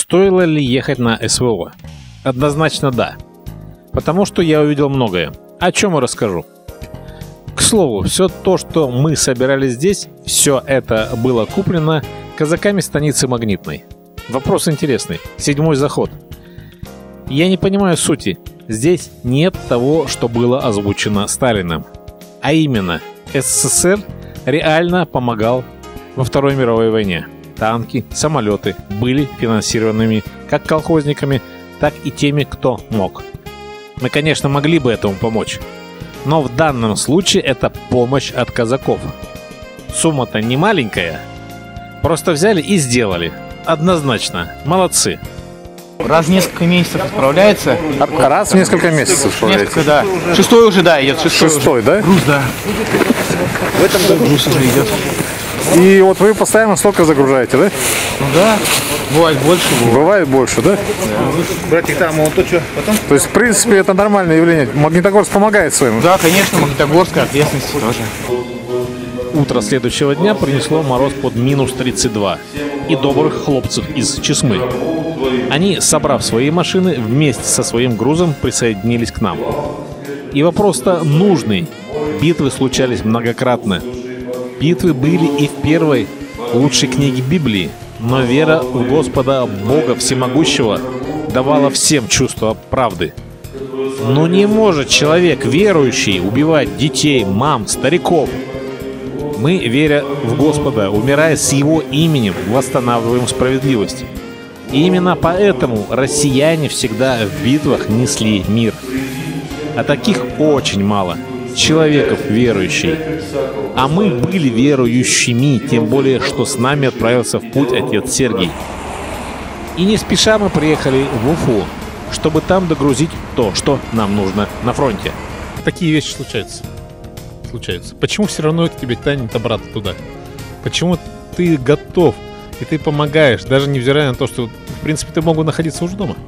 Стоило ли ехать на СВО? Однозначно да. Потому что я увидел многое. О чем и расскажу. К слову, все то, что мы собирали здесь, все это было куплено казаками станицы Магнитной. Вопрос интересный. 7-й заход. Я не понимаю сути. Здесь нет того, что было озвучено Сталиным. А именно, СССР реально помогал во Второй мировой войне. Танки, самолеты были финансированными как колхозниками, так и теми, кто мог. Мы, конечно, могли бы этому помочь. Но в данном случае это помощь от казаков. Сумма-то не маленькая. Просто взяли и сделали. Однозначно. Молодцы. Раз в несколько месяцев справляется. Раз в несколько месяцев справляется. Несколько, да. Шестой уже, да, идет. Шестой, да? Груз, да. В этом году груз уже идет. И вот вы постоянно столько загружаете, да? Ну да. Бывает больше. Бывает больше, да? Братик, там, вот то что, потом? То есть, в принципе, это нормальное явление. Магнитогорск помогает своим. Да, конечно, Магнитогорская ответственность тоже. Утро следующего дня принесло мороз под минус 32 и добрых хлопцев из Чесмы. Они, собрав свои машины, вместе со своим грузом присоединились к нам. И вопрос-то нужный. Битвы случались многократно. Битвы были и в первой лучшей книге Библии. Но вера в Господа Бога Всемогущего давала всем чувство правды. Но не может человек верующий убивать детей, мам, стариков. Мы, веря в Господа, умирая с Его именем, восстанавливаем справедливость. И именно поэтому россияне всегда в битвах несли мир. А таких очень мало. Человеков верующих. А мы были верующими, тем более, что с нами отправился в путь отец Сергий. И не спеша мы приехали в Уфу, чтобы там догрузить то, что нам нужно на фронте. Такие вещи случаются. Почему все равно это тебя тянет обратно туда? Почему ты готов и ты помогаешь, даже невзирая на то, что, в принципе, ты мог бы находиться уже дома?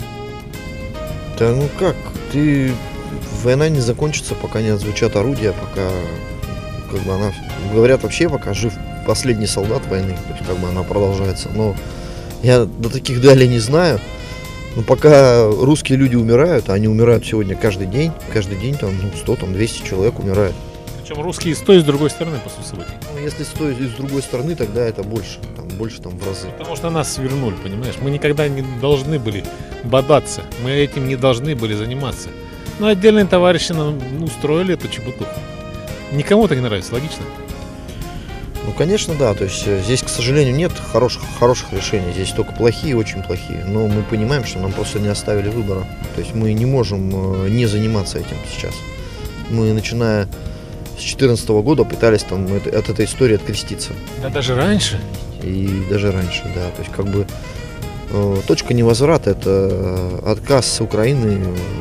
Да ну как, война не закончится, пока не отзвучат орудия, пока как бы она, говорят вообще, пока жив последний солдат войны, то есть как бы она продолжается. Но я до таких далее не знаю. Но пока русские люди умирают, а они умирают сегодня каждый день там 100, 200 человек умирают. Причем русские с той и с другой стороны после событий. Ну, если с той и с другой стороны, тогда это больше в разы. Потому что нас свернули, понимаешь? Мы никогда не должны были бодаться, мы этим не должны были заниматься. Но отдельные товарищи нам устроили эту чебуту. Никому это не нравится, логично? Ну, конечно, да. То есть здесь, к сожалению, нет хороших решений. Здесь только плохие, очень плохие. Но мы понимаем, что нам просто не оставили выбора. То есть мы не можем не заниматься этим сейчас. Мы, начиная с 2014 года, пытались там от этой истории откреститься. Да даже раньше? И даже раньше, да. То есть как бы точка невозврата — это отказ Украины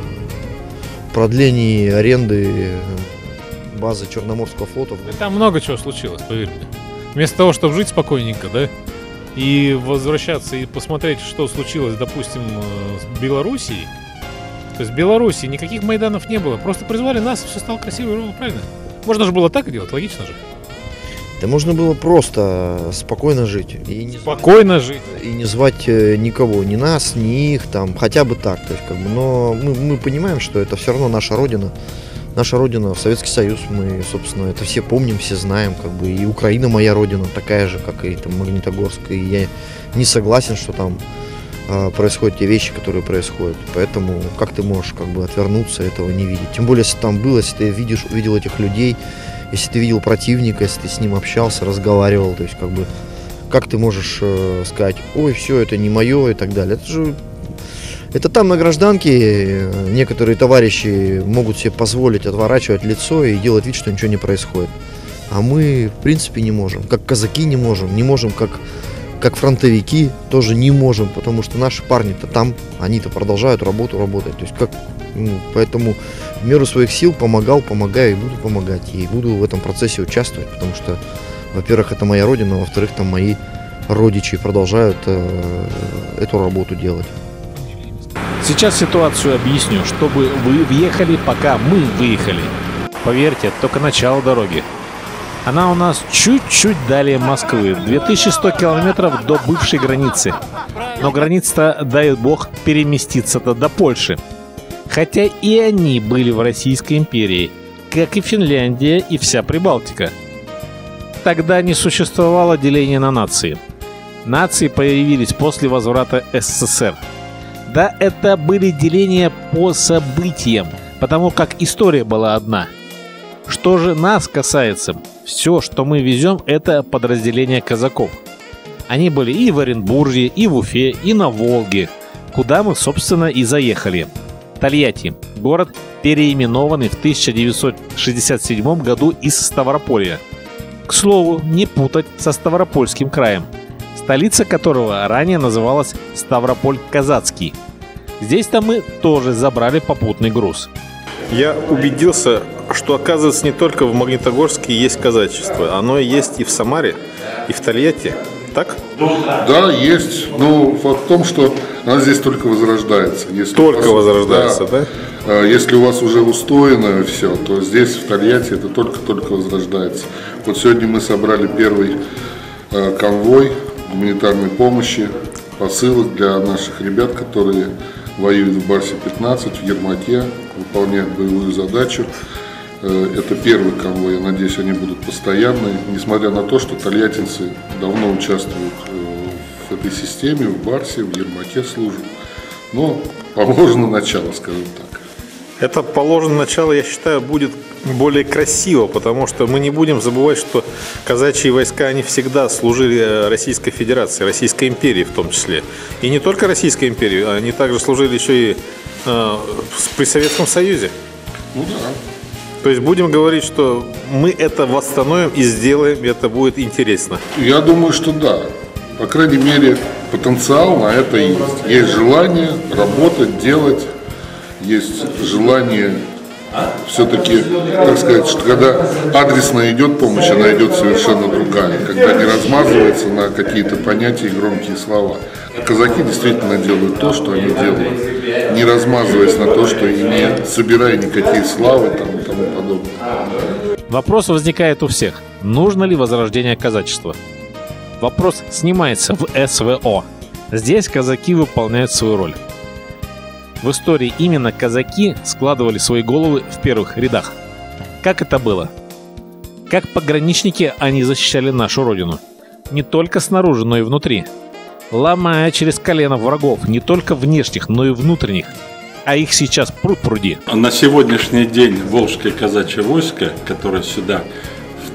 в продлении аренды базы Черноморского флота. И там много чего случилось, поверь мне. Вместо того, чтобы жить спокойненько, да, и возвращаться и посмотреть, что случилось, допустим, с Белоруссией. То есть в Белоруссии никаких Майданов не было. Просто призвали нас, и все стало красиво и ровно, правильно? Можно же было так и делать, логично же. Да можно было просто спокойно жить. И не звать никого, ни нас, ни их, там, хотя бы так. То есть, как бы, но мы понимаем, что это все равно наша родина. Наша родина, Советский Союз, мы, собственно, это все помним, все знаем, как бы, и Украина моя родина, такая же, как и там Магнитогорск, и я не согласен, что там происходят те вещи, которые происходят, поэтому как ты можешь как бы отвернуться, этого не видеть, тем более, если там было, если ты видел этих людей, если ты видел противника, если ты с ним общался, разговаривал, то есть как бы, как ты можешь сказать, ой, все, это не мое и так далее, это там на гражданке некоторые товарищи могут себе позволить отворачивать лицо и делать вид, что ничего не происходит. А мы, в принципе, не можем. Как казаки не можем, как фронтовики тоже не можем, потому что наши парни-то там, они-то продолжают работать. То есть поэтому в меру своих сил помогаю и буду помогать. И буду в этом процессе участвовать, потому что, во-первых, это моя родина, во-вторых, там мои родичи продолжают эту работу делать. Сейчас ситуацию объясню, чтобы вы въехали, пока мы выехали. Поверьте, это только начало дороги. Она у нас чуть-чуть далее Москвы, 2100 километров до бывшей границы. Но граница-то, дай бог, переместиться-то до Польши. Хотя и они были в Российской империи, как и Финляндия и вся Прибалтика. Тогда не существовало деления на нации. Нации появились после возврата СССР. Да, это были деления по событиям, потому как история была одна. Что же нас касается, все, что мы везем, это подразделения казаков. Они были и в Оренбурге, и в Уфе, и на Волге, куда мы, собственно, и заехали. Тольятти – город, переименованный в 1967 году из Ставрополья. К слову, не путать со Ставропольским краем, столица которого ранее называлась Ставрополь-Казацкий. Здесь-то мы тоже забрали попутный груз. Я убедился, что, оказывается, не только в Магнитогорске есть казачество. Оно есть и в Самаре, и в Тольятти. Так? Да, есть. Но факт в том, что она здесь только возрождается. Если только возрождается, да? Если у вас уже устояно все, то здесь, в Тольятти, это только-только возрождается. Вот сегодня мы собрали первый конвой гуманитарной помощи, посылок для наших ребят, которые воюют в Барсе-15, в Ермаке, выполняют боевую задачу. Это первый конвой, я надеюсь, они будут постоянные, несмотря на то, что тольяттинцы давно участвуют в этой системе, в Барсе, в Ермаке служат. Но положено начало, скажем так. Это положено начало, я считаю, будет более красиво, потому что мы не будем забывать, что казачьи войска, они всегда служили Российской Федерации, Российской империи в том числе. И не только Российской империи, они также служили еще и при Советском Союзе. Ну да. То есть будем говорить, что мы это восстановим и сделаем, и это будет интересно. Я думаю, что да. По крайней мере, потенциал на это есть. Есть желание работать, делать. Есть желание все-таки, так сказать, что когда адресно идет помощь, она идет совершенно другая. Когда не размазывается на какие-то понятия и громкие слова. А казаки действительно делают то, что они делают, не размазываясь на то, что и не собирая никакие славы там, и тому подобное. Вопрос возникает у всех. Нужно ли возрождение казачества? Вопрос снимается в СВО. Здесь казаки выполняют свою роль. В истории именно казаки складывали свои головы в первых рядах. Как это было? Как пограничники они защищали нашу родину. Не только снаружи, но и внутри. Ломая через колено врагов, не только внешних, но и внутренних. А их сейчас пруд-пруди. На сегодняшний день Волжское казачье войско, которое сюда в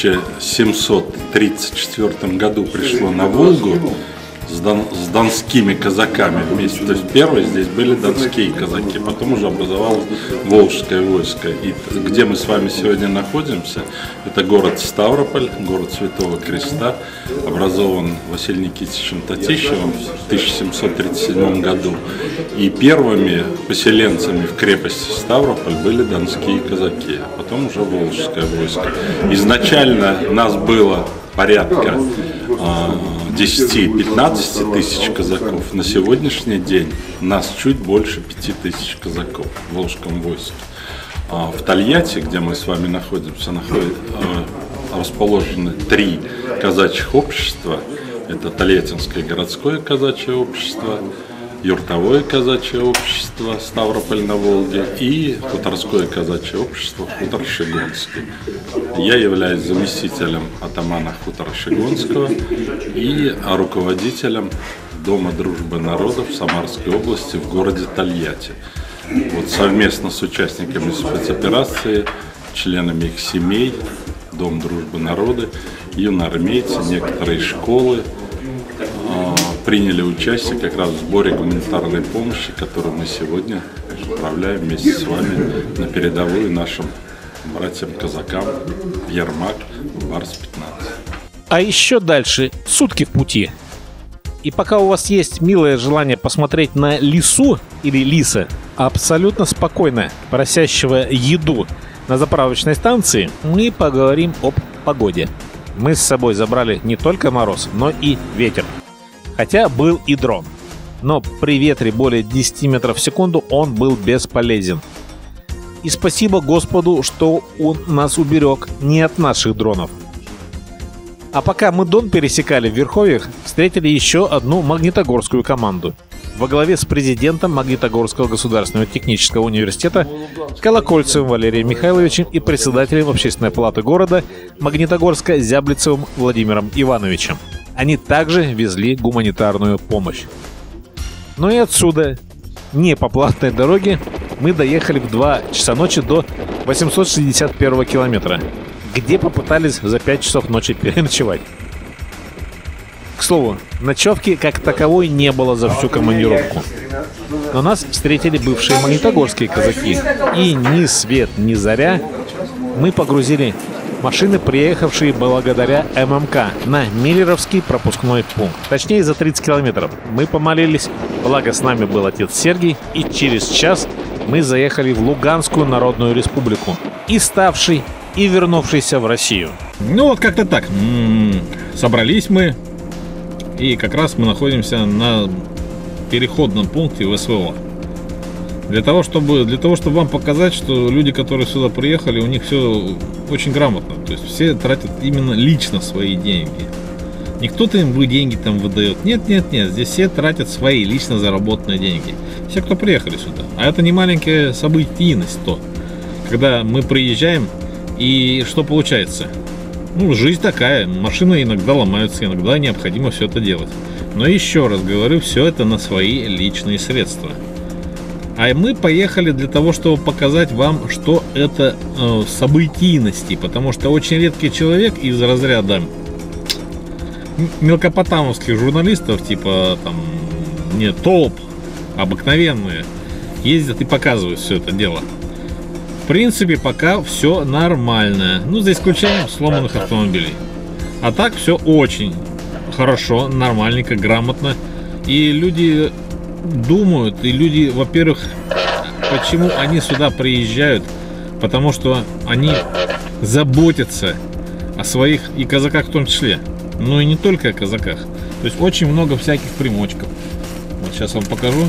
1734 году пришло на Волгу, с донскими казаками вместе. То есть первые здесь были донские казаки, потом уже образовалось Волжское войско. И где мы с вами сегодня находимся, это город Ставрополь, город Святого Креста, образован Василием Никитичем Татищевым в 1737 году. И первыми поселенцами в крепости Ставрополь были донские казаки, а потом уже Волжское войско. Изначально нас было порядка 10-15 тысяч казаков. На сегодняшний день нас чуть больше 5 тысяч казаков в Волжском войске. В Тольятти, где мы с вами находимся, расположены 3 казачьих общества. Это Тольяттинское городское казачье общество, Юртовое казачье общество Ставрополь на Волге и Хуторское казачье общество Хутор-Щегонский. Я являюсь заместителем атамана Хутора-Щегонского и руководителем Дома дружбы народов Самарской области в городе Тольятти. Вот совместно с участниками спецоперации, членами их семей, Дом дружбы народа, юноармейцы, некоторые школы приняли участие как раз в сборе гуманитарной помощи, которую мы сегодня отправляем вместе с вами на передовую нашим братьям-казакам в Ермак, в Барс-15. А еще дальше сутки в пути. И пока у вас есть милое желание посмотреть на лису или лиса, абсолютно спокойно просящего еду на заправочной станции, мы поговорим об погоде. Мы с собой забрали не только мороз, но и ветер. Хотя был и дрон. Но при ветре более 10 метров в секунду он был бесполезен. И спасибо Господу, что он нас уберег не от наших дронов. А пока мы Дон пересекали в Верховьях, встретили еще одну магнитогорскую команду. Во главе с президентом Магнитогорского государственного технического университета Колокольцевым Валерием Михайловичем и председателем Общественной палаты города Магнитогорска Зяблицевым Владимиром Ивановичем. Они также везли гуманитарную помощь. Но и отсюда, не по платной дороге, мы доехали в 2 часа ночи до 861 километра, где попытались за 5 часов ночи переночевать. К слову, ночевки как таковой не было за всю командировку. Но нас встретили бывшие магнитогорские казаки. И ни свет, ни заря мы погрузили машины, приехавшие благодаря ММК, на Миллеровский пропускной пункт. Точнее, за 30 километров. Мы помолились, благо с нами был отец Сергий, и через час мы заехали в Луганскую Народную Республику. И ставший, и вернувшийся в Россию. Ну вот как-то так. Собрались мы, и как раз мы находимся на переходном пункте в СВО. Для того, чтобы вам показать, что люди, которые сюда приехали, у них все очень грамотно. То есть все тратят именно лично свои деньги. Не кто-то им деньги там выдает. Нет, здесь все тратят свои лично заработанные деньги. Все, кто приехали сюда. А это не маленькая событийность, то. Когда мы приезжаем, и что получается? Ну, жизнь такая. Машины иногда ломаются, иногда необходимо все это делать. Но еще раз говорю, все это на свои личные средства. А мы поехали для того, чтобы показать вам, что это событийности. Потому что очень редкий человек из разряда мелкопотамовских журналистов, типа там не толп, обыкновенные, ездят и показывают все это дело. В принципе, пока все нормально. Ну, за исключением сломанных автомобилей. А так все очень хорошо, нормальненько, грамотно. И люди думают, и люди, во-первых, почему они сюда приезжают? Потому что они заботятся о своих, и казаках в том числе. Но и не только о казаках. То есть очень много всяких примочков. Вот сейчас вам покажу.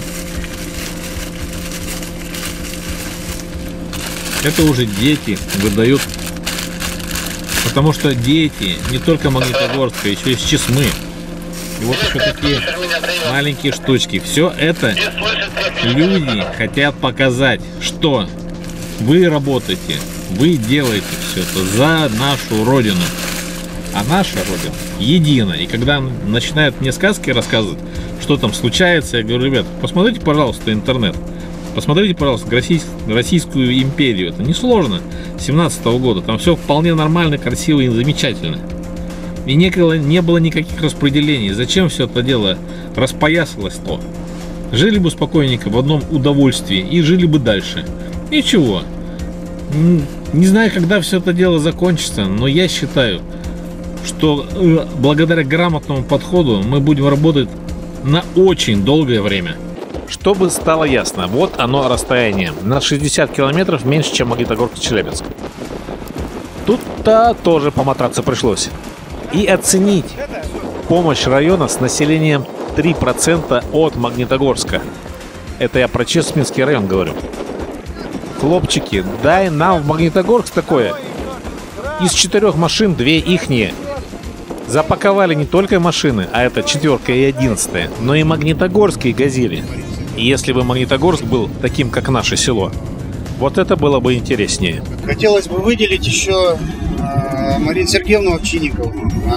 Это уже дети выдают. Потому что дети не только Магнитогорска, еще из Чесмы. И вот еще такие маленькие штучки. Все это люди хотят показать, что вы работаете, вы делаете все это за нашу родину. А наша родина едина. И когда начинают мне сказки рассказывать, что там случается, я говорю: ребят, посмотрите, пожалуйста, интернет. Посмотрите, пожалуйста, Российскую империю. Это несложно. 17-го года. Там все вполне нормально, красиво и замечательно. И не было никаких распределений. Зачем все это дело распоясалось-то? Жили бы спокойненько в одном удовольствии и жили бы дальше. Ничего. Не знаю, когда все это дело закончится, но я считаю, что благодаря грамотному подходу мы будем работать на очень долгое время. Чтобы стало ясно, вот оно расстояние. На 60 километров меньше, чем Магнитогорск-Челябинск. Тут-то тоже помотаться пришлось. И оценить помощь района с населением 3% от Магнитогорска. Это я про Чесминский район говорю. Хлопчики, дай нам в Магнитогорск такое. Из 4 машин 2 ихние. Запаковали не только машины, а это 4-ка и 11-я, но и магнитогорские газели. И если бы Магнитогорск был таким, как наше село, вот это было бы интереснее. Хотелось бы выделить еще Марину Сергеевну Овчинникову.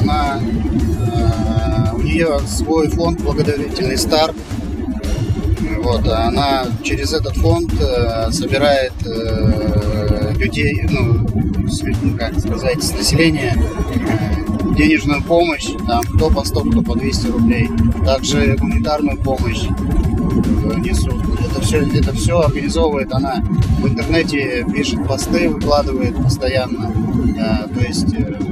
У нее свой фонд «Благотворительный старт». Вот, она через этот фонд собирает людей, как сказать, с населения денежную помощь, там, кто по 100, кто по 200 рублей. Также гуманитарную помощь несут. Это все организовывает она. В интернете пишет посты, выкладывает постоянно. То есть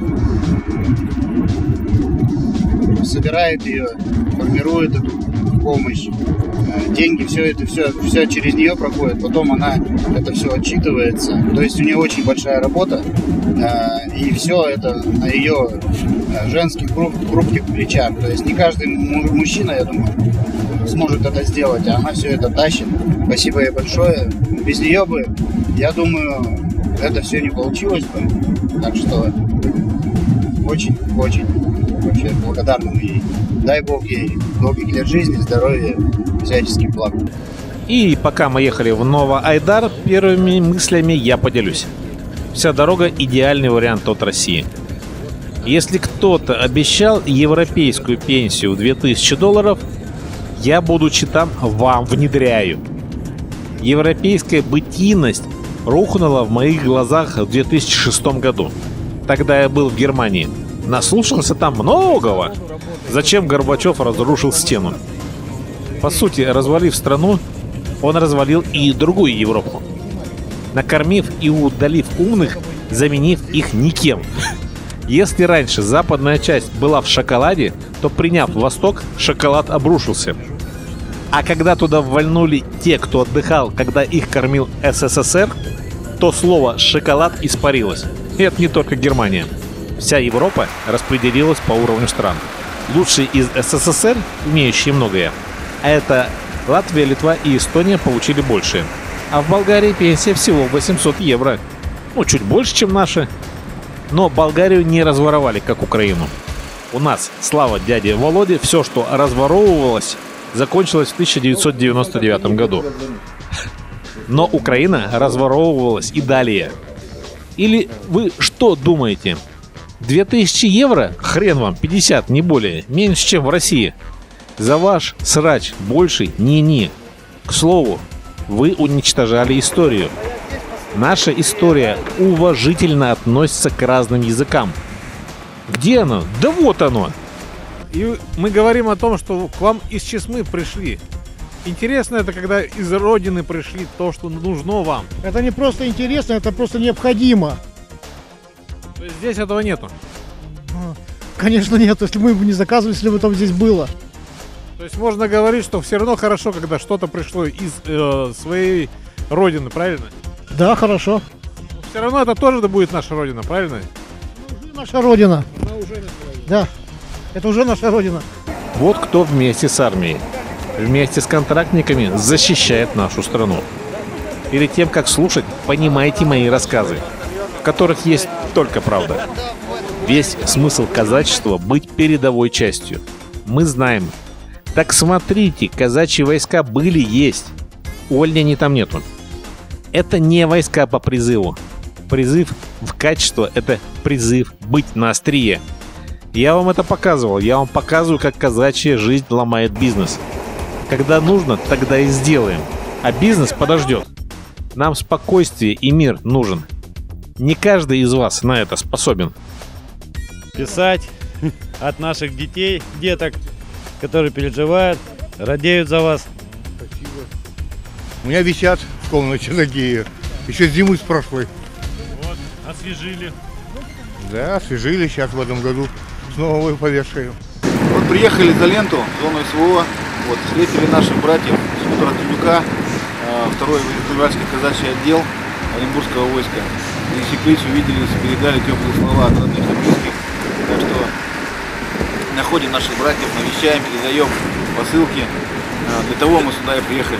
собирает ее, формирует эту помощь. Деньги, все через нее проходит, потом она это все отчитывается. То есть у нее очень большая работа, и все это на ее женских хрупких плечах. То есть не каждый мужчина, я думаю, сможет это сделать, а она все это тащит. Спасибо ей большое. Без нее бы, я думаю, это все не получилось бы. Так что очень вообще благодарны мы ей. Дай Бог ей долгих лет жизни, здоровья, всяческих благ. И пока мы ехали в Новоайдар, первыми мыслями я поделюсь. Вся дорога – идеальный вариант от России. Если кто-то обещал европейскую пенсию в $2000, я, будучи там, вам внедряю. Европейская бытийность рухнула в моих глазах в 2006 году. Тогда я был в Германии. Наслушался там многого. Зачем Горбачев разрушил стену? По сути, развалив страну, он развалил и другую Европу. Накормив и удалив умных, заменив их никем. Если раньше западная часть была в шоколаде, то приняв Восток, шоколад обрушился. А когда туда ввальнули те, кто отдыхал, когда их кормил СССР, то слово «шоколад» испарилось. И это не только Германия. Вся Европа распределилась по уровню стран. Лучшие из СССР, имеющие многое, а это Латвия, Литва и Эстония, получили больше. А в Болгарии пенсия всего 800 евро. Ну, чуть больше, чем наши. Но Болгарию не разворовали, как Украину. У нас, слава дяде Володе, все, что разворовывалось, закончилось в 1999 году. Но Украина разворовывалась и далее. Или вы что думаете? 2000 евро? Хрен вам, 50, не более. Меньше, чем в России. За ваш срач больше не-не. К слову, вы уничтожали историю. Наша история уважительно относится к разным языкам. Где оно? Да вот оно! И мы говорим о том, что к вам из Чесмы пришли. Интересно это, когда из родины пришли то, что нужно вам. Это не просто интересно, это просто необходимо. То есть здесь этого нету? Конечно нет, если мы бы не заказывали, если бы там здесь было. То есть можно говорить, что все равно хорошо, когда что-то пришло из своей родины, правильно? Да, хорошо. Но все равно это тоже будет наша родина, правильно? Это уже наша родина. Да, это уже наша родина. Вот кто вместе с армией, вместе с контрактниками защищает нашу страну. Перед тем, как слушать, понимайте мои рассказы, в которых есть только правда. Весь смысл казачества — быть передовой частью. Мы знаем. Так смотрите, казачьи войска были, есть. Увольнений там нету. Это не войска по призыву. Призыв в качество — это призыв быть на острие. Я вам это показывал. Я вам показываю, как казачья жизнь ломает бизнес. Когда нужно, тогда и сделаем. А бизнес подождет. Нам спокойствие и мир нужен. Не каждый из вас на это способен. Писать от наших детей, деток, которые переживают, радеют за вас. Спасибо. У меня висят в комнате такие, еще зимы с прошлой. Вот, освежили. Да, освежили, сейчас в этом году снова повешаем. Вот приехали за ленту, в зону СВО, вот, встретили наших братьев с хутора Тюдюка, второй военно-февральский казачий отдел Оренбургского войска. Пересеклись, увиделись, передали теплые слова от родных и близких. Так что находим наших братьев, навещаем, передаем посылки. Для того мы сюда и приехали.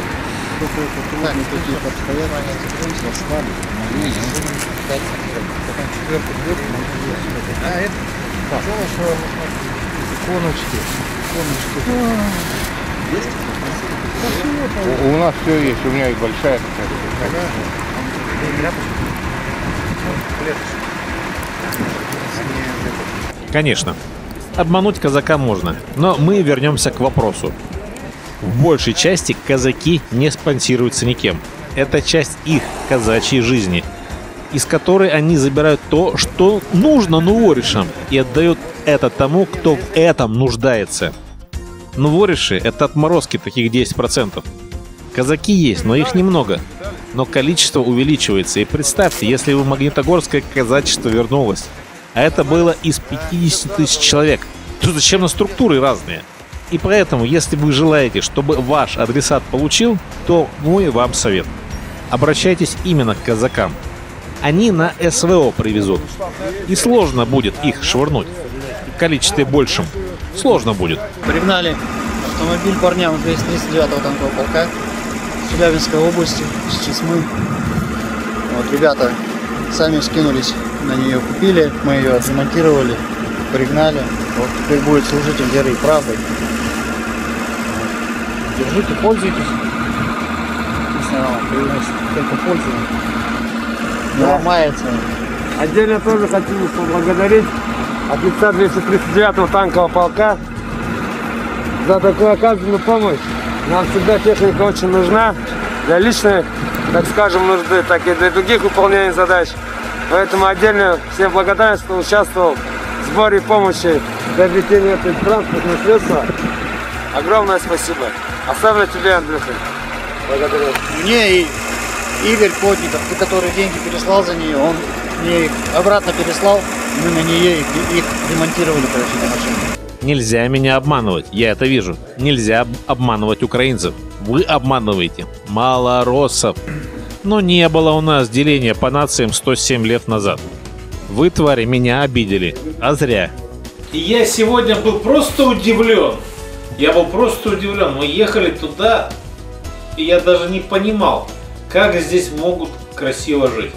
У нас все есть, у меня и большая такая. Конечно, обмануть казака можно, но мы вернемся к вопросу. В большей части казаки не спонсируются никем. Это часть их казачьей жизни, из которой они забирают то, что нужно нуворишам, и отдают это тому, кто в этом нуждается. Нувориши — это отморозки, таких 10%. Казаки есть, но их немного. Но количество увеличивается. И представьте, если бы магнитогорское казачество вернулось, а это было из 50 тысяч человек, то зачем на структуры разные? И поэтому, если вы желаете, чтобы ваш адресат получил, то мой вам совет. Обращайтесь именно к казакам. Они на СВО привезут. И сложно будет их швырнуть. В количестве большем. Сложно будет. Пригнали автомобиль парням из 239-го танкового полка с Челябинской области, с Чесмы. Вот, ребята сами скинулись на нее, купили, мы ее отремонтировали. пригнали. Вот теперь будет служитель верой и правдой. Держите, пользуйтесь. Только пользуйтесь. Не ломается. Отдельно тоже хочу поблагодарить офицера 239-го танкового полка за такую оказанную помощь. Нам всегда техника очень нужна для личной, так скажем, нужды, так и для других выполнения задач. Поэтому отдельно всем благодарен, что участвовал в сборе помощи для приобретения этого транспортного средства. Огромное спасибо. Особенно тебе, Андрюха. Благодарю. Мне и Игорь Плотников, который деньги переслал за нее, он мне их обратно переслал. Мы на нее их ремонтировали, короче, на машине. Нельзя меня обманывать, я это вижу. Нельзя обманывать украинцев. Вы обманываете малороссов. Но не было у нас деления по нациям 107 лет назад. Вы, твари, меня обидели, а зря. И я сегодня был просто удивлен. Я был просто удивлен. Мы ехали туда, и я даже не понимал, как здесь могут красиво жить.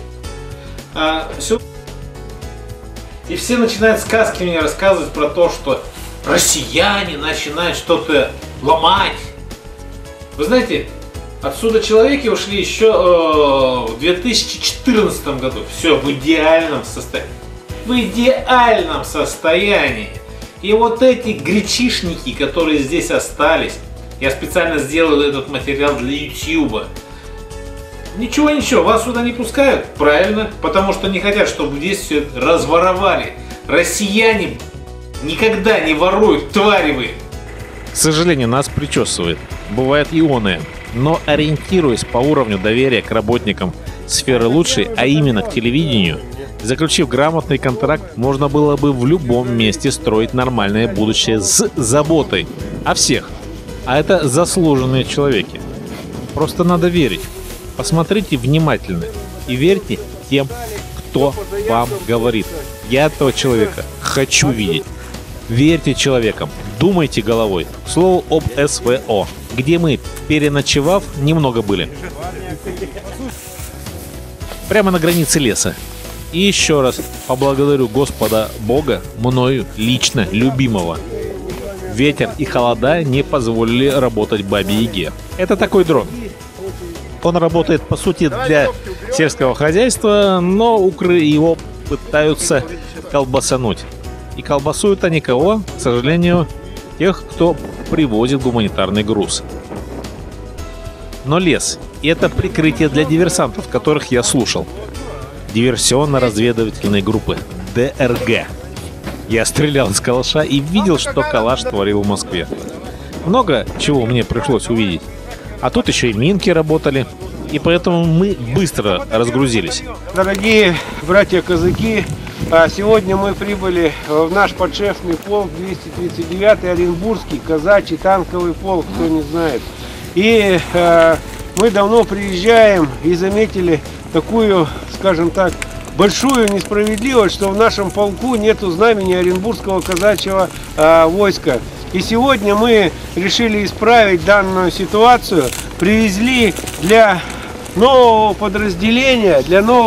И все начинают сказки мне рассказывать про то, что россияне начинают что-то ломать. Вы знаете, отсюда человеки ушли еще в 2014 году. Все в идеальном состоянии. В идеальном состоянии. И вот эти гречишники, которые здесь остались, я специально сделал этот материал для YouTube. Ничего, вас сюда не пускают, правильно, потому что не хотят, чтобы здесь все разворовали. Россияне никогда не воруют, твари вы. К сожалению, нас причесывает. Бывает и оное. Но ориентируясь по уровню доверия к работникам сферы лучшей, а именно к телевидению, заключив грамотный контракт, можно было бы в любом месте строить нормальное будущее с заботой о всех. А это заслуженные человеки. Просто надо верить. Посмотрите внимательно и верьте тем, кто вам говорит. Я этого человека хочу видеть. Верьте человекам, думайте головой. К слову об СВО, где мы, переночевав, немного были. Прямо на границе леса. И еще раз поблагодарю Господа Бога, мною лично любимого. Ветер и холода не позволили работать Бабе-Яге. Это такой дрон. Он работает, по сути, для сельского хозяйства, но укры его пытаются колбасануть. И колбасуют они кого? К сожалению, тех, кто привозит гуманитарный груз. Но лес – это прикрытие для диверсантов, которых я слушал. Диверсионно-разведывательной группы ДРГ. Я стрелял из калаша и видел, что калаш творил в Москве. Много чего мне пришлось увидеть. А тут еще и минки работали, и поэтому мы быстро разгрузились. Дорогие братья-казаки, сегодня мы прибыли в наш подшефный полк 239-й Оренбургский казачий танковый полк, кто не знает. И мы давно приезжаем и заметили такую, скажем так, большую несправедливость, что в нашем полку нету знамени Оренбургского казачьего войска. И сегодня мы решили исправить данную ситуацию, привезли для нового подразделения,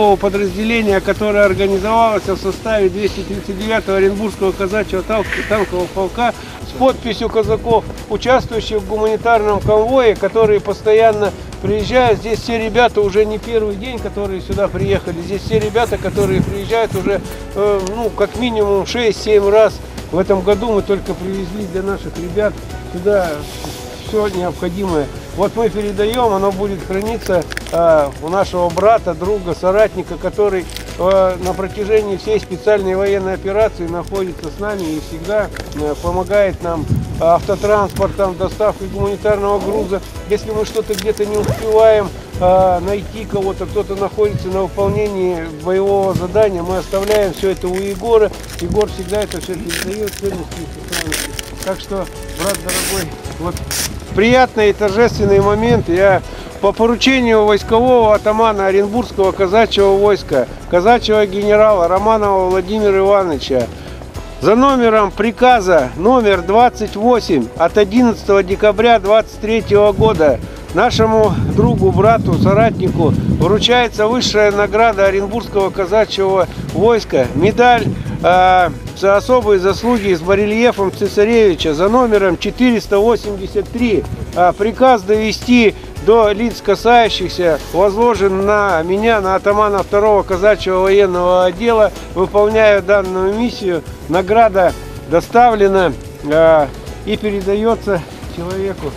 которое организовалось в составе 239-го Оренбургского казачьего танкового полка с подписью казаков, участвующих в гуманитарном конвое, которые постоянно приезжают. Здесь все ребята уже не первый день, которые сюда приехали. Здесь все ребята, которые приезжают уже, как минимум 6-7 раз. В этом году мы только привезли для наших ребят сюда все необходимое. Вот мы передаем, оно будет храниться у нашего брата, друга, соратника, который на протяжении всей специальной военной операции находится с нами и всегда помогает нам автотранспортом, доставкой гуманитарного груза. Если мы что-то где-то не успеваем найти кого-то, кто-то находится на выполнении боевого задания, мы оставляем все это у Егора. Егор всегда это все передает ценности. Так что, брат дорогой, вот приятный и торжественный момент. Я по поручению войскового атамана Оренбургского казачьего войска, казачьего генерала Романова Владимира Ивановича, за номером приказа номер 28 от 11 декабря 2023 года нашему другу, брату, соратнику вручается высшая награда Оренбургского казачьего войска, медаль за особые заслуги с барельефом цесаревича за номером 483. Приказ довести до лиц касающихся возложен на меня, на атамана 2-го казачьего военного отдела. Выполняю данную миссию. Награда доставлена и передается человеку.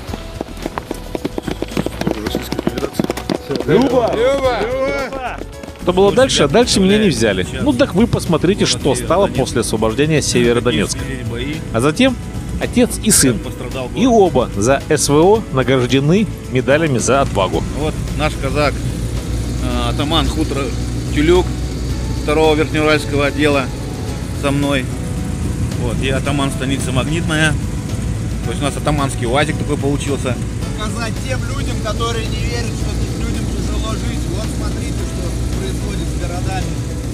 Люба! Что было дальше? А дальше меня не взяли. Ну так вы посмотрите, что стало после освобождения Северодонецка. А затем отец и сын. И оба за СВО награждены медалями за отвагу. Вот наш казак, атаман хутора Тюлюк 2-го Верхнеуральского отдела со мной. Вот, и атаман станицы Магнитная. То есть у нас атаманский УАЗик такой получился. Показать тем людям, которые не верят, что людям тяжело жить. Вот смотрите, что происходит с городами.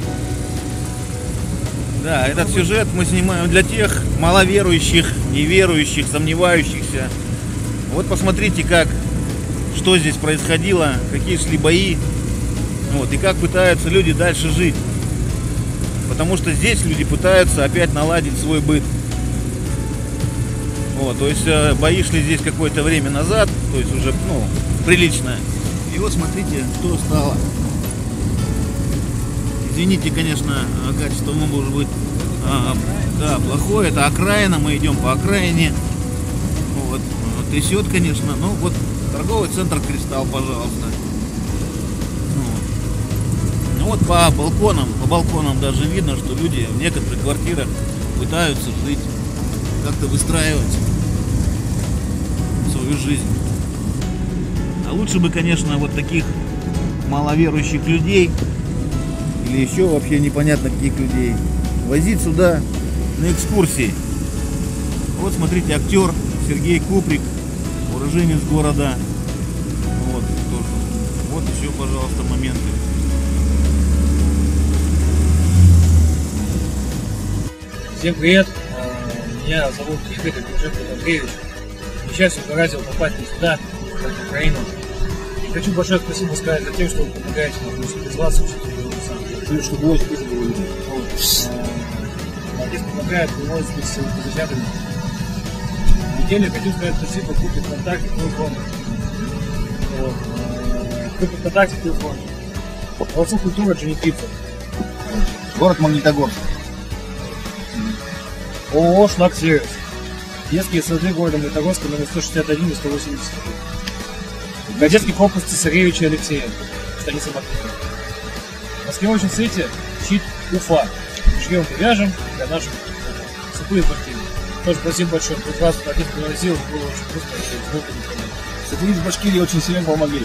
Да, этот сюжет мы снимаем для тех маловерующих, неверующих, сомневающихся. Вот посмотрите, что здесь происходило, какие шли бои, вот, и как пытаются люди дальше жить. Потому что здесь люди пытаются опять наладить свой быт. Вот, то есть бои шли здесь какое-то время назад, то есть уже прилично. И вот смотрите, что стало. Извините, конечно, качество может быть плохое. Это окраина, мы идем по окраине. Вот, трясет, конечно. Ну вот торговый центр «Кристалл», пожалуйста. Ну вот по балконам даже видно, что люди в некоторых квартирах пытаются жить, как-то выстраивать свою жизнь. А лучше бы, конечно, вот таких маловерующих людей или еще вообще непонятно каких людей возить сюда на экскурсии. Вот смотрите, актер Сергей Куприк, уроженец города. Вот тоже. Вот еще, пожалуйста, моменты. Всем привет, меня зовут Игорь Андреевич. Несчастью поразил попасть не сюда, в Украину. И хочу большое спасибо сказать за тем, что вы помогаете нам, потому что без вас очень чтобы очень тоже было видно. Отец помогает, приводит с казачатами. Неделю хочу сказать спасибо группе ВКонтакте, телефон. Группе ВКонтакте, телефон. Голосу культура Дженифица. Город Магнитогорск. ООО «Шлак Сервис». Детские сады города Магнитогорска номер 161 и 180. Кадетский корпус цесаревича Алексея, станица Магнитогорска. Маскировочный сети щит Уфа. Шьем и вяжем для наших супы из башкирии. Тоже спасибо большое. Прекрасно отец приносил, было очень вкусно. Супы из Башкирии очень сильно помогли.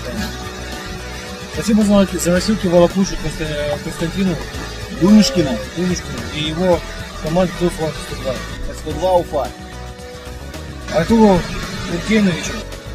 Спасибо за носилки Волокушу Константину Думишкину и его команду Фронт 102. 102 Уфа. Артуру Бургеновичу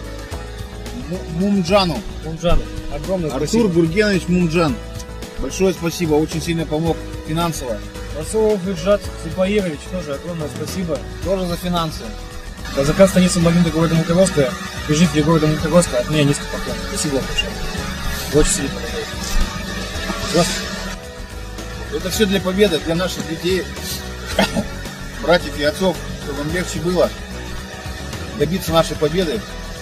Мумджану. Огромное Артур спасибо. Бургенович Мумджан. Большое спасибо, очень сильно помог финансово. Расулов Иржат Зипаевич, тоже огромное спасибо. Тоже за финансы. За заказ станицы Магнита города Магнитогорска и жители города Магнитогорска от меня низкий поклон. Спасибо вам большое. Очень сильно помогаете. Здравствуйте. Это все для победы, для наших детей, братьев и отцов, чтобы им легче было добиться нашей победы.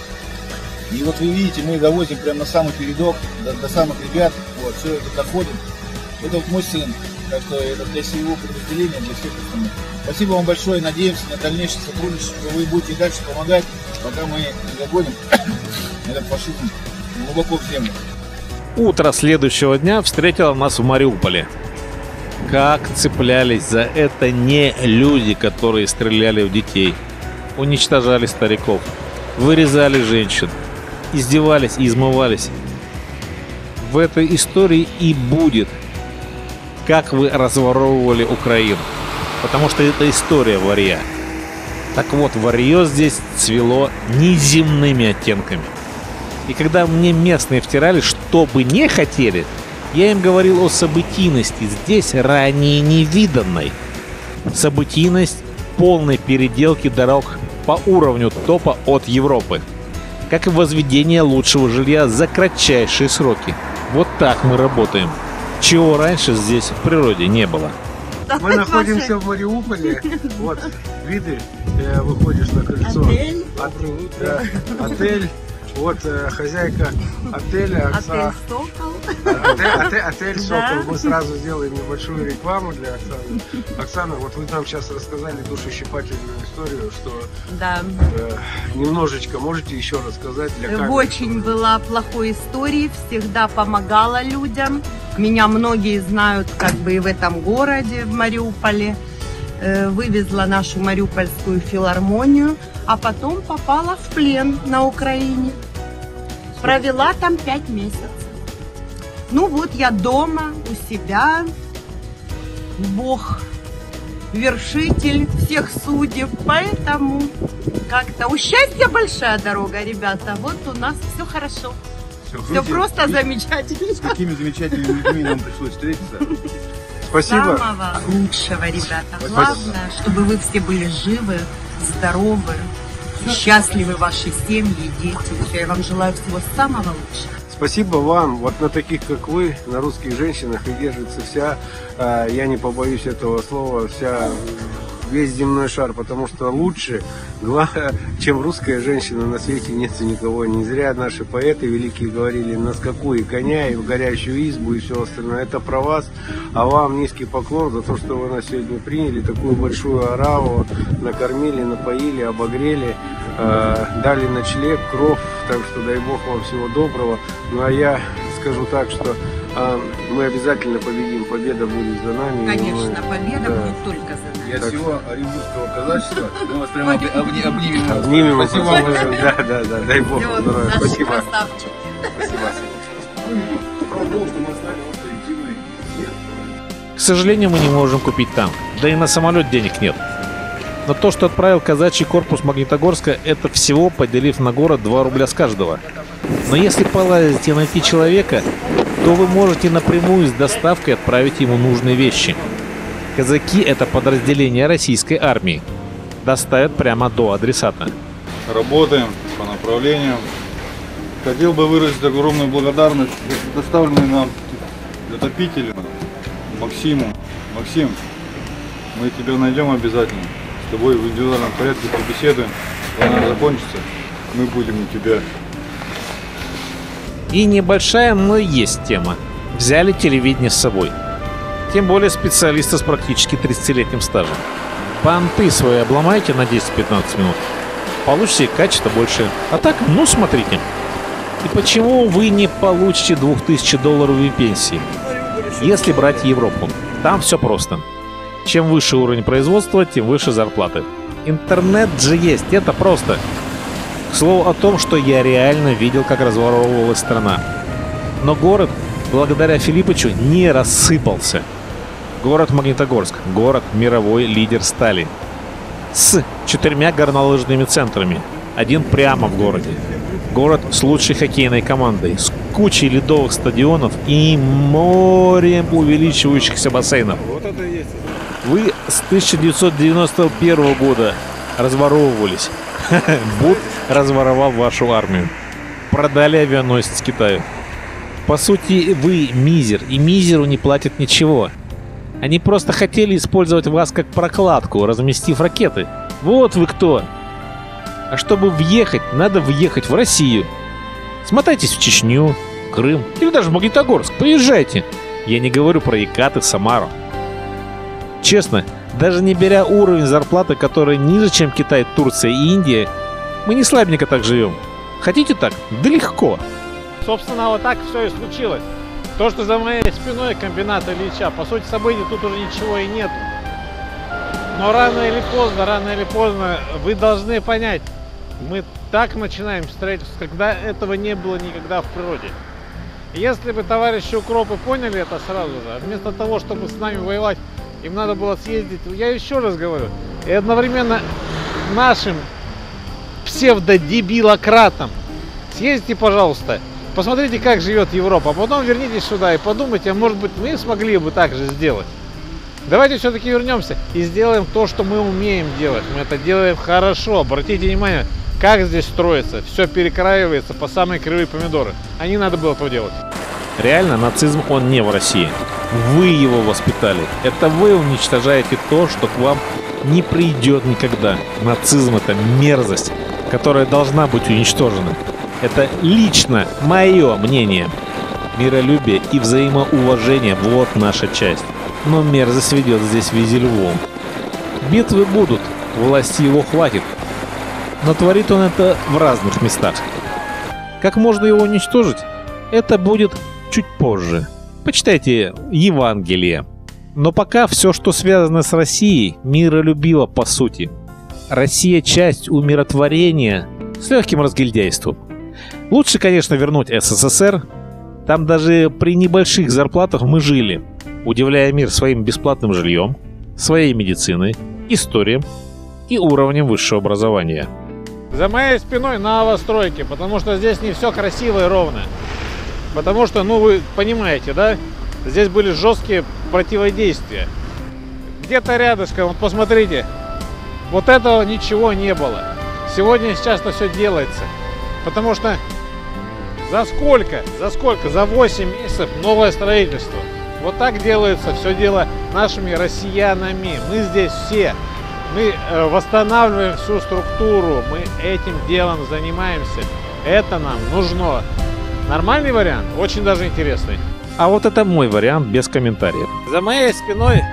И вот вы видите, мы довозим прямо на самый передок, до самых ребят, вот, все это доходит. Это вот мой сын, так что это для всего подразделения, для всех остальных. Спасибо вам большое, надеемся на дальнейшее сотрудничество, вы будете дальше помогать, пока мы не загоним этот фашизм глубоко в землю. Утро следующего дня встретило нас в Мариуполе. Как цеплялись за это не люди, которые стреляли в детей, уничтожали стариков, вырезали женщин, издевались и измывались. В этой истории и будет, как вы разворовывали Украину. Потому что это история варья. Так вот, варье здесь цвело неземными оттенками. И когда мне местные втирали, что бы не хотели, я им говорил о событийности, здесь ранее невиданной. Событийность полной переделки дорог по уровню топа от Европы. Как и возведение лучшего жилья за кратчайшие сроки. Вот так мы работаем. Чего раньше здесь в природе не было. Мы находимся в Мариуполе. Вот, виды, выходишь на крыльцо. Отель. Вот хозяйка отеля Оксана. Отель Сокол. Мы сразу сделаем небольшую рекламу для Оксаны. Оксана, вот вы нам сейчас рассказали душещипательную историю, что немножечко можете еще рассказать для камеры? Очень была плохой историей, всегда помогала людям. Меня многие знают как бы и в этом городе, в Мариуполе. Вывезла нашу Мариупольскую филармонию, а потом попала в плен на Украине. Провела там 5 месяцев. Ну вот я дома, у себя. Бог, вершитель всех судеб. Поэтому как-то у счастья большая дорога, ребята. Вот у нас все хорошо. Все просто замечательно. С какими замечательными людьми нам пришлось встретиться. Спасибо. Самого лучшего, ребята. Главное, чтобы вы все были живы, здоровы, счастливы ваши семьи, дети. Я вам желаю всего самого лучшего. Спасибо вам. Вот на таких, как вы, на русских женщинах и держится вся, я не побоюсь этого слова, весь земной шар, потому что лучше, чем русская женщина, на свете нет никого. Не зря наши поэты великие говорили: на скаку и коня, и в горящую избу, и все остальное. Это про вас, а вам низкий поклон за то, что вы нас сегодня приняли, такую большую ораву, накормили, напоили, обогрели, дали ночлег, кров, так что дай Бог вам всего доброго. Ну а я скажу так, что мы обязательно победим, победа будет за нами. Конечно, победа будет только за нами. Я всего Оренбургского казачества, мы вас прямо обнимем. Обнимем. Спасибо вам большое. Да, дай Бог здоровья. Спасибо. К сожалению, мы не можем купить танк, да и на самолет денег нет. Но то, что отправил казачий корпус Магнитогорска, это всего, поделив на город 2 рубля с каждого. Но если полазить и найти человека, то вы можете напрямую с доставкой отправить ему нужные вещи. Казаки — это подразделение российской армии. Доставят прямо до адресата. Работаем по направлению. Хотел бы выразить огромную благодарность доставленной нам отопителю Максиму. Максим, мы тебя найдем обязательно. С тобой в индивидуальном порядке побеседуем. Когда она закончится, мы будем у тебя. И небольшая, но есть тема. Взяли телевидение с собой. Тем более специалисты с практически 30-летним стажем. Понты свои обломайте на 10-15 минут. Получите качество больше. А так, ну смотрите. И почему вы не получите $2000 пенсии? Если брать Европу, там все просто. Чем выше уровень производства, тем выше зарплаты. Интернет же есть, это просто. К слову о том, что я реально видел, как разворовывалась страна. Но город, благодаря Филиппычу, не рассыпался. Город Магнитогорск, город мировой лидер стали. С 4 горнолыжными центрами, один прямо в городе. Город с лучшей хоккейной командой, с кучей ледовых стадионов и морем увеличивающихся бассейнов. Вы с 1991 года разворовывались. Буд разворовал вашу армию. Продали авианосец Китаю. По сути, вы мизер, и мизеру не платят ничего. Они просто хотели использовать вас как прокладку, разместив ракеты. Вот вы кто. А чтобы въехать, надо въехать в Россию. Смотайтесь в Чечню, Крым или даже в Магнитогорск. Поезжайте. Я не говорю про Екаты, Самару. Честно, даже не беря уровень зарплаты, который ниже, чем Китай, Турция и Индия, мы не слабенько так живем. Хотите так? Да легко. Собственно, вот так все и случилось. То, что за моей спиной комбинат Ильича, по сути событий тут уже ничего и нет. Но рано или поздно вы должны понять, мы так начинаем строительство, когда этого не было никогда в природе. Если бы товарищи укропы поняли это сразу же, вместо того, чтобы с нами воевать, им надо было съездить, я еще раз говорю, и одновременно нашим псевдодебилократам съездите, пожалуйста, посмотрите, как живет Европа, а потом вернитесь сюда и подумайте, а может быть мы смогли бы так же сделать. Давайте все-таки вернемся и сделаем то, что мы умеем делать. Мы это делаем хорошо. Обратите внимание, как здесь строится. Все перекраивается по самые кривые помидоры. А не надо было этого делать. Реально, нацизм он не в России. Вы его воспитали. Это вы уничтожаете то, что к вам не придет никогда. Нацизм — это мерзость, которая должна быть уничтожена. Это лично мое мнение. Миролюбие и взаимоуважение — вот наша часть. Но мерзость ведет здесь Визельвом. Битвы будут, власти его хватит. Но творит он это в разных местах. Как можно его уничтожить? Это будет чуть позже. Почитайте Евангелие. Но пока все, что связано с Россией, миролюбиво по сути. Россия — часть умиротворения с легким разгильдяйством. Лучше, конечно, вернуть СССР. Там даже при небольших зарплатах мы жили, удивляя мир своим бесплатным жильем, своей медициной, историей и уровнем высшего образования. За моей спиной новостройки, потому что здесь не все красиво и ровно. Потому что, ну вы понимаете, да? Здесь были жесткие противодействия. Где-то рядышком, вот посмотрите, вот этого ничего не было. Сегодня, сейчас-то все делается. Потому что за сколько? За 8 месяцев новое строительство. Вот так делается все дело нашими россиянами. Мы здесь все. Мы восстанавливаем всю структуру. Мы этим делом занимаемся. Это нам нужно. Нормальный вариант? Очень даже интересный. А вот это мой вариант без комментариев. За моей спиной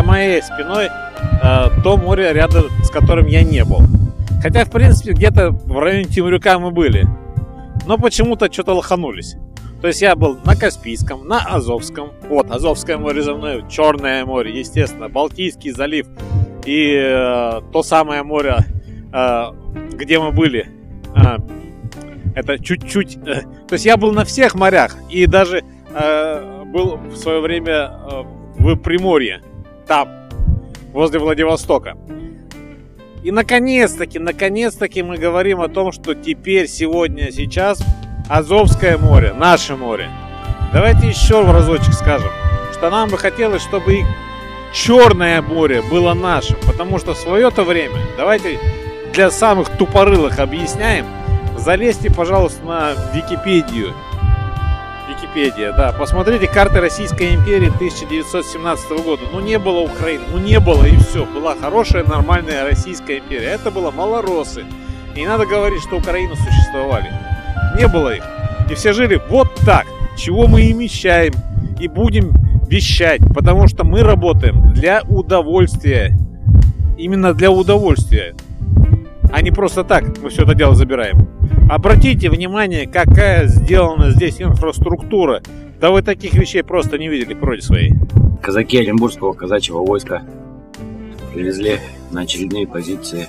то море, рядом с которым я не был. Хотя, в принципе, где-то в районе Темрюка мы были. Но почему-то что-то лоханулись. То есть я был на Каспийском, на Азовском. Вот, Азовское море за мной, Черное море, естественно, Балтийский залив. И то самое море, где мы были. Это чуть-чуть... То есть я был на всех морях. И даже был в свое время в Приморье. Там, возле Владивостока. И наконец-таки мы говорим о том, что теперь, сегодня, сейчас Азовское море, наше море. Давайте еще разочек скажем, что нам бы хотелось, чтобы и Черное море было нашим. Потому что в свое-то время, давайте для самых тупорылых объясняем, залезьте, пожалуйста, на Википедию. Википедия, да. Посмотрите карты Российской империи 1917 года. Ну не было Украины, ну не было и все. Была хорошая, нормальная Российская империя. Это было малороссы. И не надо говорить, что Украины существовали. Не было их. И все жили вот так. Чего мы и мечтаем. И будем вещать. Потому что мы работаем для удовольствия. Именно для удовольствия. А не просто так мы все это дело забираем. Обратите внимание, какая сделана здесь инфраструктура. Да вы таких вещей просто не видели в природе своей. Казаки Оренбургского казачьего войска привезли на очередные позиции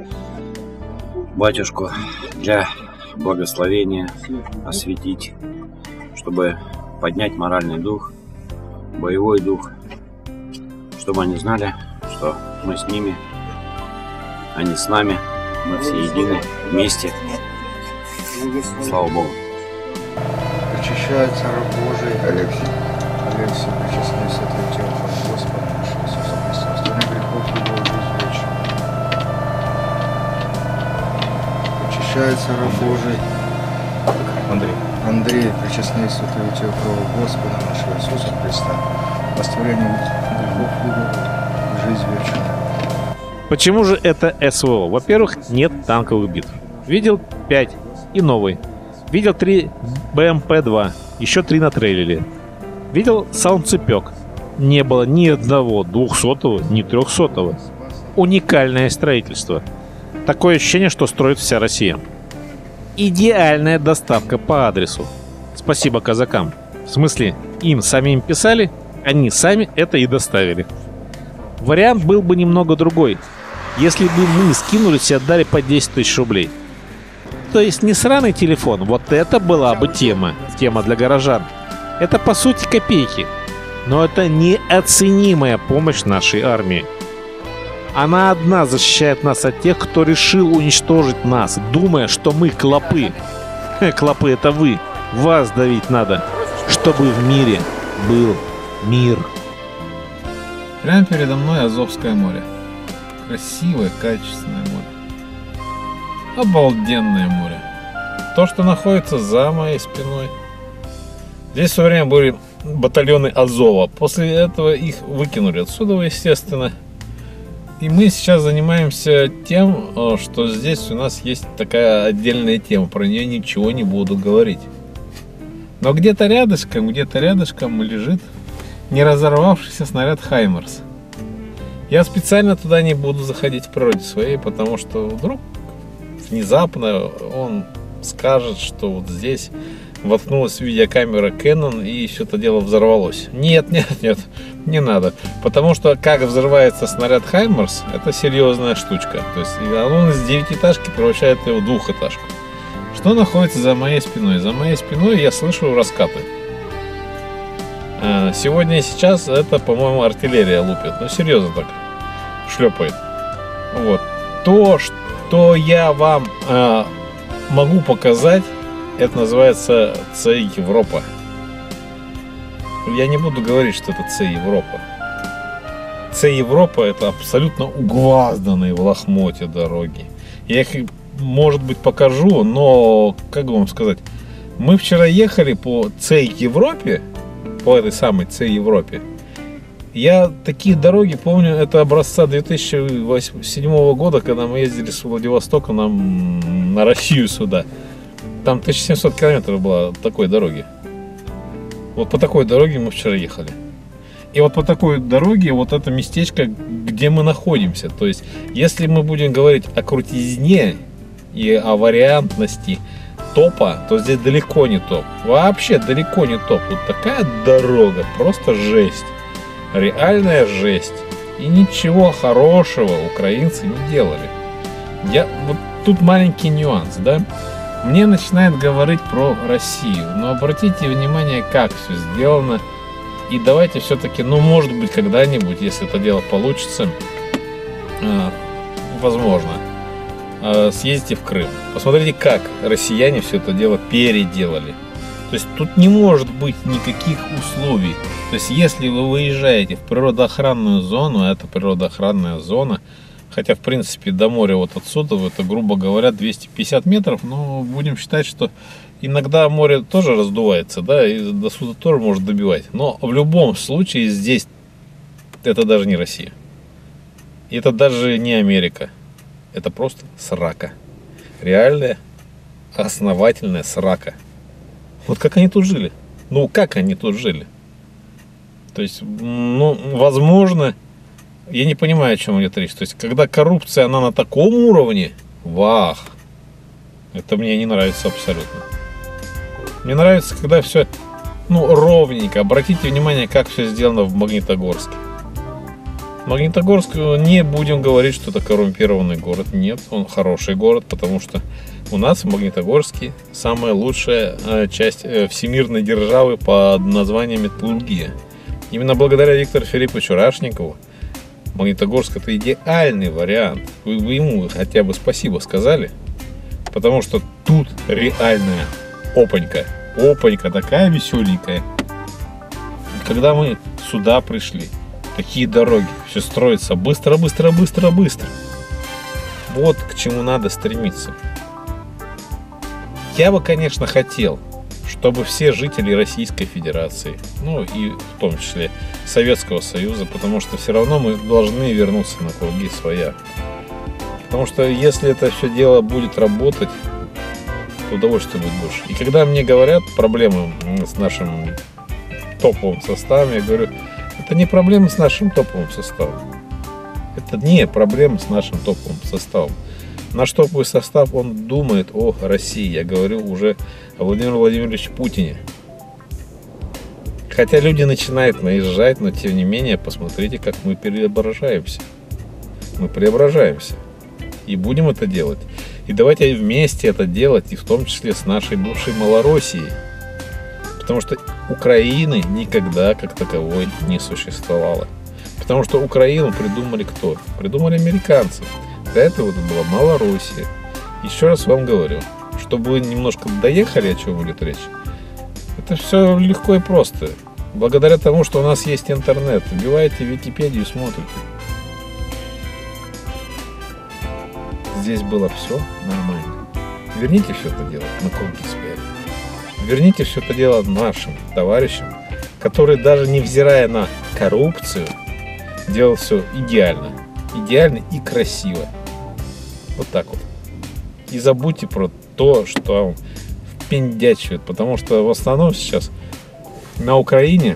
батюшку для благословения, осветить, чтобы поднять моральный дух, боевой дух, чтобы они знали, что мы с ними, они с нами, мы все едины, вместе. Слава Богу. Очищается раб Божий Алексей, причастный святым телом Господа нашего Иисуса Христа, остальных грехов его жизнь вечную. Очищается раб Божий Андрей, причастный святым телом Господа нашего Иисуса Христа, оставление грехов его жизнь вечную. Почему же это СВО? Во-первых, нет танковых битв. Видел 5 и новый. Видел 3 БМП-2, еще 3 на трейлере. Видел солнцепек. Не было ни одного 200-го, ни 300-го. Уникальное строительство. Такое ощущение, что строит вся Россия. Идеальная доставка по адресу. Спасибо казакам. В смысле, им самим писали, они сами это и доставили. Вариант был бы немного другой. Если бы мы скинулись и отдали по 10 тысяч рублей. То есть не сраный телефон, вот это была бы тема для горожан. Это по сути копейки, но это неоценимая помощь нашей армии. Она одна защищает нас от тех, кто решил уничтожить нас, думая, что мы клопы. Клопы — это вы, вас давить надо, чтобы в мире был мир. Прямо передо мной Азовское море. Красивое, качественное море. Обалденное море. То, что находится за моей спиной. Здесь все время были батальоны Азова. После этого их выкинули отсюда, естественно. И мы сейчас занимаемся тем, что здесь у нас есть такая отдельная тема. Про нее ничего не буду говорить. Но где-то рядышком лежит не разорвавшийся снаряд «Хаймерс». Я специально туда не буду заходить в природе своей, потому что вдруг внезапно он скажет, что вот здесь воткнулась видеокамера Canon и все это дело взорвалось. Нет, не надо. Потому что как взрывается снаряд «Хаймерс», это серьезная штучка. То есть он из 9-этажки превращает его в 2-этажку. Что находится за моей спиной? За моей спиной я слышу раскаты. Сегодня и сейчас это, по-моему, артиллерия лупит. Ну, серьезно так. Шлепает. Вот. То, что я вам могу показать, это называется С Европа. Я не буду говорить, что это С Европа. С Европа это абсолютно угвазданные в лохмотья дороги. Я их, может быть, покажу, но, как вам сказать, мы вчера ехали по С Европе, по этой самой С Европе. Я такие дороги помню, это образца 2007 года, когда мы ездили с Владивостока на Россию сюда. Там 1700 километров было такой дороги. Вот по такой дороге мы вчера ехали. И вот по такой дороге вот это местечко, где мы находимся. То есть, если мы будем говорить о крутизне и о вариантности топа, то здесь далеко не топ. Вообще далеко не топ. Вот такая дорога, просто жесть. Реальная жесть. И ничего хорошего украинцы не делали. Вот тут маленький нюанс, да? Мне начинает говорить про Россию. Но обратите внимание, как все сделано. И давайте все-таки, ну, может быть, когда-нибудь, если это дело получится, возможно, съездите в Крым. Посмотрите, как россияне все это дело переделали. То есть тут не может быть никаких условий. То есть если вы выезжаете в природоохранную зону, а это природоохранная зона, хотя в принципе до моря вот отсюда, это, грубо говоря, 250 метров, но будем считать, что иногда море тоже раздувается, да, и до сюда тоже может добивать. Но в любом случае здесь это даже не Россия. И это даже не Америка. Это просто срака. Реальная, основательная срака. Вот как они тут жили? Ну, как они тут жили? То есть, ну, возможно, я не понимаю, о чем идет речь. То есть, когда коррупция, она на таком уровне, вах, это мне не нравится абсолютно. Мне нравится, когда все, ну, ровненько. Обратите внимание, как все сделано в Магнитогорске. Магнитогорск, не будем говорить, что это коррумпированный город. Нет, он хороший город, потому что у нас в Магнитогорске самая лучшая часть всемирной державы под названием Металлургия. Именно благодаря Виктору Филипповичу Рашникову Магнитогорск — это идеальный вариант. Вы ему хотя бы спасибо сказали, потому что тут реальная опанька. Опанька такая веселенькая. Когда мы сюда пришли, такие дороги, все строится быстро. Вот к чему надо стремиться. Я бы, конечно, хотел, чтобы все жители Российской Федерации, ну и в том числе Советского Союза, потому что все равно мы должны вернуться на круги своя. Потому что если это все дело будет работать, то удовольствия будет больше. И когда мне говорят проблемы с нашим топовым составом, я говорю, это не проблема с нашим топовым составом. Это не проблема с нашим топовым составом. Наш топовый состав, он думает о России. Я говорю уже о Владимире Владимировиче Путине. Хотя люди начинают наезжать, но тем не менее, посмотрите, как мы преображаемся. Мы преображаемся. И будем это делать. И давайте вместе это делать, и в том числе с нашей бывшей Малороссией. Потому что Украины никогда как таковой не существовало. Потому что Украину придумали кто? Придумали американцы. До этого это была Малороссия. Еще раз вам говорю, чтобы вы немножко доехали, о чем идет речь. Это все легко и просто. Благодаря тому, что у нас есть интернет. Вбиваете в Википедию, смотрите. Здесь было все нормально. Верните все это дело на круги своя. Верните все это дело нашим товарищам, который даже невзирая на коррупцию, делал все идеально. Идеально и красиво. Вот так вот. И забудьте про то, что вам впендячивает, потому что в основном сейчас на Украине,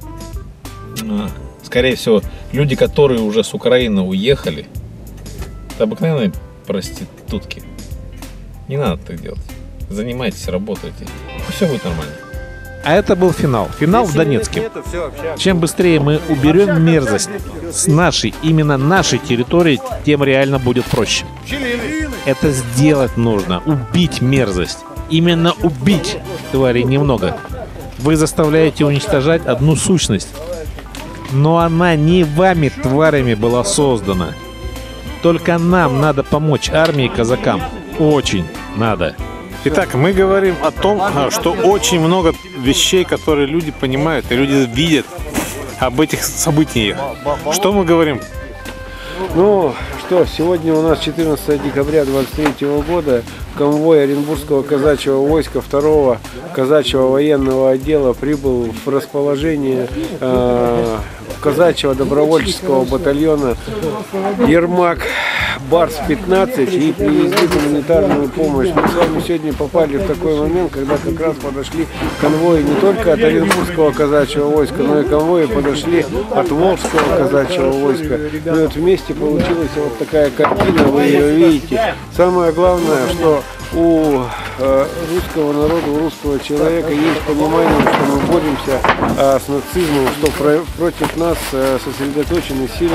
скорее всего, люди, которые уже с Украины уехали, это обыкновенные проститутки. Не надо так делать. Занимайтесь, работайте. И все будет нормально. А это был финал. Финал в Донецке. Чем быстрее мы уберем мерзость с нашей, именно нашей территории, тем реально будет проще. Это сделать нужно. Убить мерзость. Именно убить, тварей немного. Вы заставляете уничтожать одну сущность. Но она не вами, тварями, была создана. Только нам надо помочь армии и казакам. Очень надо. Итак, мы говорим о том, что очень много вещей, которые люди понимают и люди видят об этих событиях. Что мы говорим? Ну что, сегодня у нас 14 декабря 23 года. Конвой Оренбургского казачьего войска 2-го казачьего военного отдела прибыл в расположение казачьего добровольческого батальона Ермак Барс-15 и привезли гуманитарную помощь. Мы с вами сегодня попали в такой момент, когда как раз подошли конвои не только от Оренбургского казачьего войска, но и конвои подошли от Волжского казачьего войска. И вот вместе получилась вот такая картина, вы ее видите. Самое главное, что у русского народа, у русского человека есть понимание, что мы боремся с нацизмом, что против нас сосредоточены силы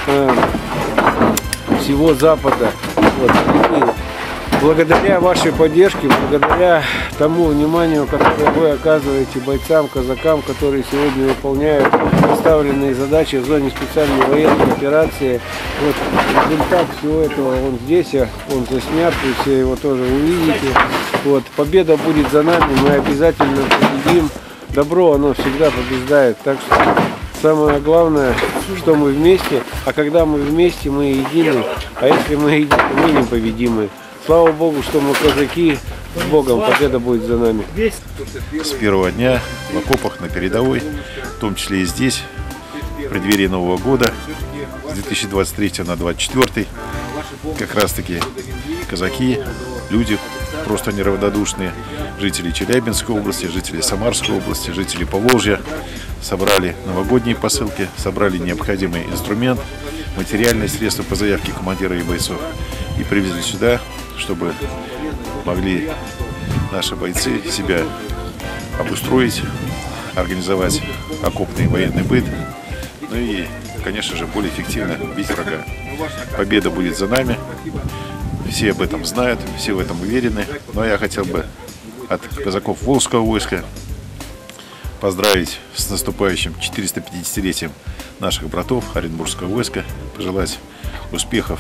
всего Запада. Вот. Благодаря вашей поддержке, благодаря тому вниманию, которое вы оказываете бойцам, казакам, которые сегодня выполняют поставленные задачи в зоне специальной военной операции, вот результат всего этого, он здесь, он заснят, вы все его тоже увидите. Вот, победа будет за нами, мы обязательно победим. Добро, оно всегда побеждает. Так что самое главное, что мы вместе, а когда мы вместе, мы едины, а если мы едины, мы непобедимы. Слава Богу, что мы казаки, с Богом, победа будет за нами. С первого дня в окопах на передовой, в том числе и здесь, в преддверии Нового года, с 2023 на 2024, как раз таки казаки, люди просто неравнодушные, жители Челябинской области, жители Самарской области, жители Поволжья, собрали новогодние посылки, собрали необходимый инструмент, материальные средства по заявке командира и бойцов и привезли сюда, чтобы могли наши бойцы себя обустроить, организовать окопный военный быт, ну и, конечно же, более эффективно бить врага. Победа будет за нами, все об этом знают, все в этом уверены, но я хотел бы от казаков Волжского войска поздравить с наступающим 450-летием наших братов Оренбургского войска, пожелать успехов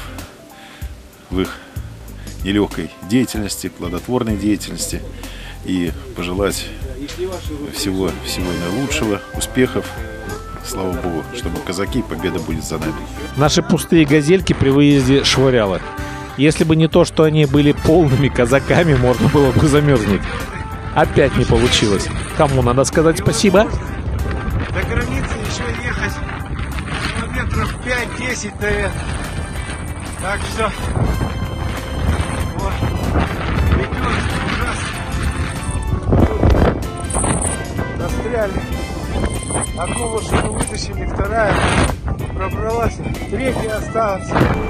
в их нелегкой деятельности, плодотворной деятельности и пожелать всего наилучшего, успехов. Слава Богу, чтобы казаки, победа будет за нами. Наши пустые газельки при выезде швыряло. Если бы не то, что они были полными казаками, можно было бы замерзнуть. Опять не получилось. Кому надо сказать спасибо? До границы еще ехать километров 5-10, наверное. Так что... Вот. Застряли. Одну машину вытащили, вторая пробралась, третья осталась.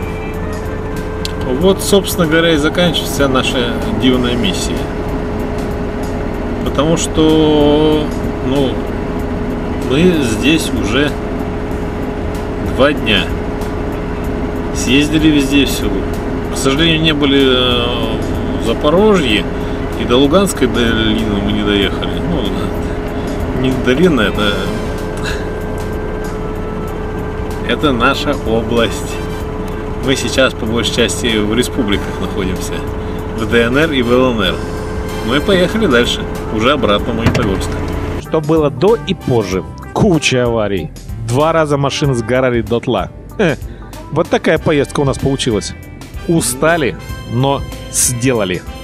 Вот, собственно говоря, и заканчивается вся наша дивная миссия. Потому что, ну, мы здесь уже 2 дня. Съездили везде всего. К сожалению, не были в Запорожье, и до Луганской долины мы не доехали. Ну, не долина, это наша область. Мы сейчас по большей части в республиках находимся, в ДНР и в ЛНР. Мы поехали дальше, уже обратно в Магнитогорск. Что было до и позже? Куча аварий. 2 раза машины сгорали дотла. Вот такая поездка у нас получилась. Устали, но сделали.